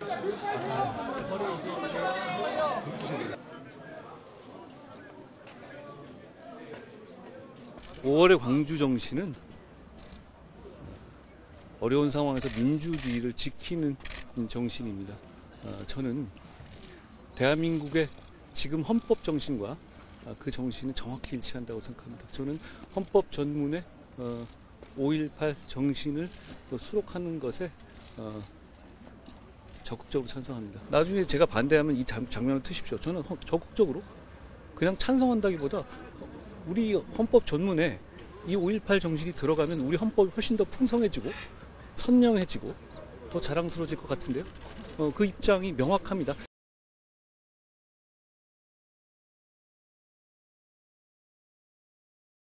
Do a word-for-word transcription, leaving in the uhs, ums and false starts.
오월의 광주 정신은 어려운 상황에서 민주주의를 지키는 정신입니다. 어, 저는 대한민국의 지금 헌법 정신과 그 정신은 정확히 일치한다고 생각합니다. 저는 헌법 전문의 어, 오일팔 정신을 수록하는 것에 어, 적극적으로 찬성합니다. 나중에 제가 반대하면 이 장면을 트십시오. 저는 헌, 적극적으로 그냥 찬성한다기보다 우리 헌법 전문에 이 오일팔 정신이 들어가면 우리 헌법이 훨씬 더 풍성해지고 선명해지고 더 자랑스러워질 것 같은데요. 어, 그 입장이 명확합니다.